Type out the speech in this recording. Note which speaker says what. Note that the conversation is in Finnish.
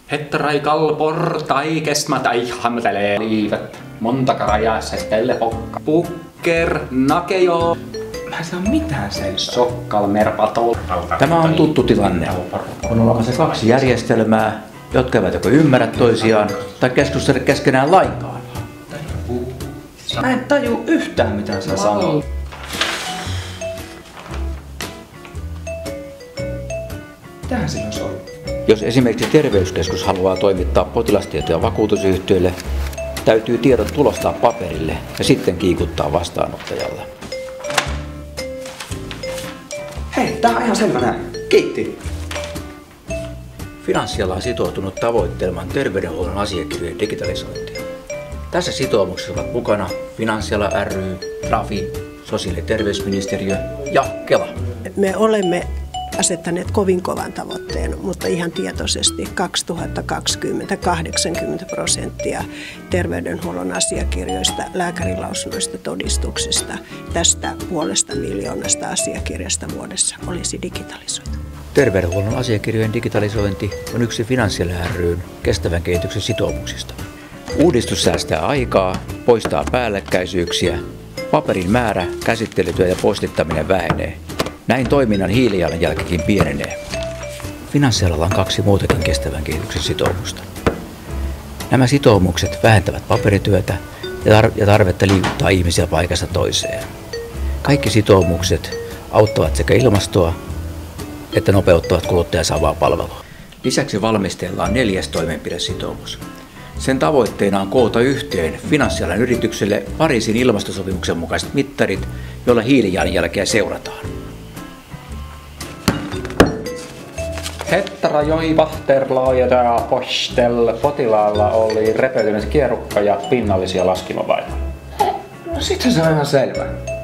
Speaker 1: Hetterai kalpor tai kesma tai hamtelee liivet. Monta karajassa stelle pokka. Pukker, nakejo.
Speaker 2: Mä en saa mitään selvää.
Speaker 1: Sokkal merpatol.
Speaker 3: Tämä on tuttu tilanne. On olemassa kaksi järjestelmää, jotka eivät joko ymmärrä toisiaan tai keskustele keskenään lainkaan.
Speaker 2: Mä en taju yhtään mitä sä sanoo. Mitähän siinä olisi ollut?
Speaker 3: Jos esimerkiksi terveyskeskus haluaa toimittaa potilastietoja vakuutusyhtiölle, täytyy tiedot tulostaa paperille ja sitten kiikuttaa vastaanottajalla.
Speaker 2: Hei, tää on ihan selvä näin. Kiitti.
Speaker 3: Finanssiala on sitoutunut tavoittelemaan terveydenhuollon asiakirjojen digitalisointia. Tässä sitoumuksessa ovat mukana Finanssiala ry, Trafi, Sosiaali- ja terveysministeriö ja Kela.
Speaker 4: Me olemme asettaneet kovin kovan tavoitteen, mutta ihan tietoisesti 2020 80% terveydenhuollon asiakirjoista, lääkärinlausunnoista, todistuksista, tästä 500 000 asiakirjasta vuodessa olisi digitalisoitu.
Speaker 3: Terveydenhuollon asiakirjojen digitalisointi on yksi Finanssiala ry:n kestävän kehityksen sitoumuksista. Uudistus säästää aikaa, poistaa päällekkäisyyksiä, paperin määrä, käsittelytyö ja postittaminen vähenee. Näin toiminnan hiilijalanjälkikin pienenee. Finanssialalla on kaksi muutakin kestävän kehityksen sitoumusta. Nämä sitoumukset vähentävät paperityötä ja tarvetta liikuttaa ihmisiä paikasta toiseen. Kaikki sitoumukset auttavat sekä ilmastoa että nopeuttavat kuluttajan saamaa palvelua. Lisäksi valmistellaan 4. toimenpidesitoumus. Sen tavoitteena on koota yhteen Finanssialan yritykselle Pariisin ilmastosopimuksen mukaiset mittarit, joilla hiilijalanjälkeä seurataan.
Speaker 1: Hettara joi vahterlaaja postel. Potilaalla oli repeytynyt kierukka ja pinnallisia laskimovaivaa.
Speaker 2: No sitten se on ihan selvä.